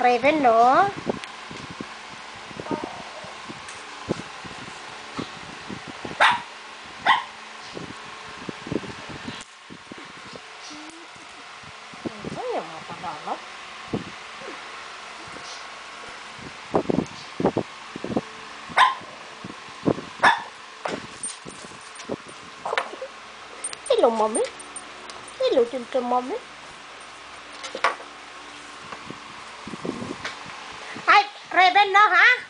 Raven, no? Ayaw mo padalat. Hello, mommy. Hello, to mommy. Ay, Raven, no, ha?